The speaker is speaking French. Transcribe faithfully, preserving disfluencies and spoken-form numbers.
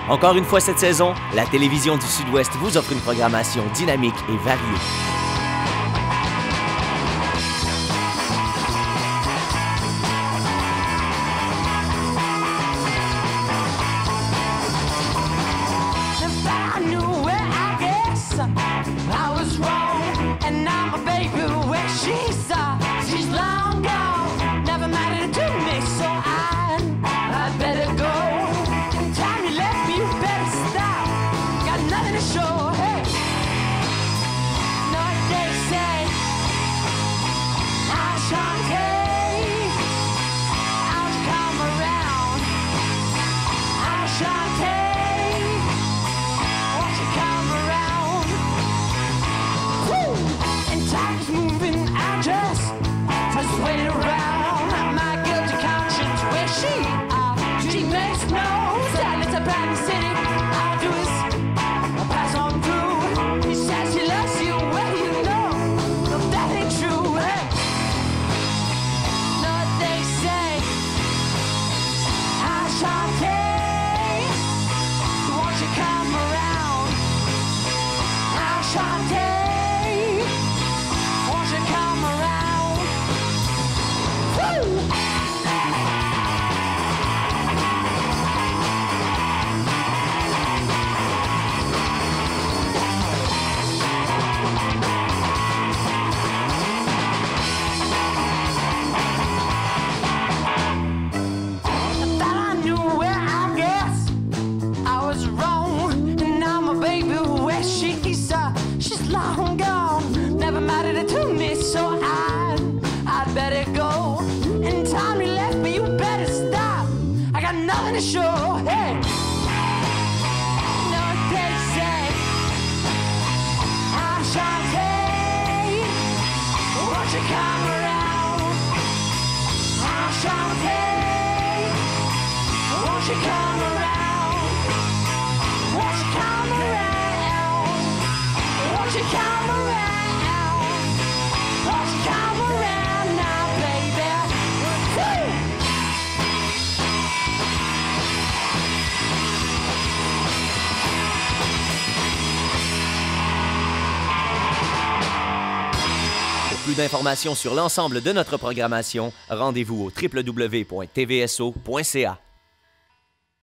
Encore une fois cette saison, la télévision du Sud-Ouest vous offre une programmation dynamique et variée. Pour plus d'informations sur l'ensemble de notre programmation, rendez-vous au w w w point t v s o point c a.